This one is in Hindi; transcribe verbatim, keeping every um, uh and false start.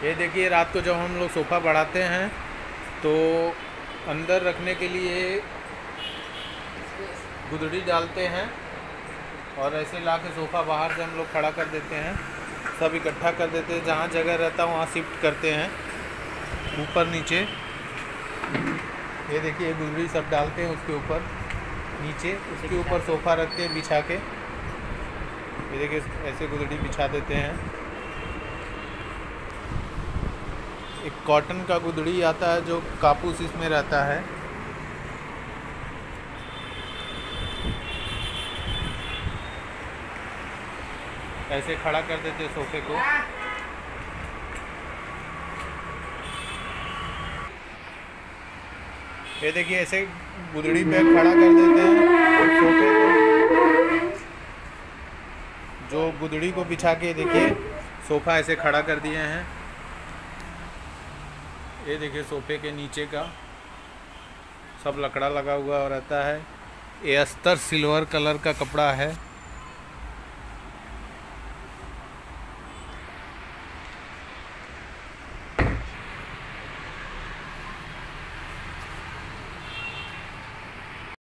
ये देखिए, रात को जब हम लोग सोफ़ा बढ़ाते हैं तो अंदर रखने के लिए गुदड़ी डालते हैं और ऐसे ला के सोफ़ा बाहर से हम लोग खड़ा कर देते हैं, सब इकट्ठा कर देते हैं, जहाँ जगह रहता है वहाँ शिफ्ट करते हैं ऊपर नीचे। ये देखिए, ये गुदड़ी सब डालते हैं उसके ऊपर नीचे, उसके ऊपर सोफ़ा रखते हैं बिछा के। ये देखिए, ऐसे गुदड़ी बिछा देते हैं। एक कॉटन का गुदड़ी आता है जो कापूस इसमें रहता है। ऐसे खड़ा कर देते हैं सोफे को। ये देखिए, ऐसे गुदड़ी पे खड़ा कर देते हैं सोफे को। जो गुदड़ी को बिछा के देखिए सोफ़ा ऐसे खड़ा कर दिए हैं। ये देखिए, सोफे के नीचे का सब लकड़ा लगा हुआ रहता है। ये अस्तर सिल्वर कलर का कपड़ा है।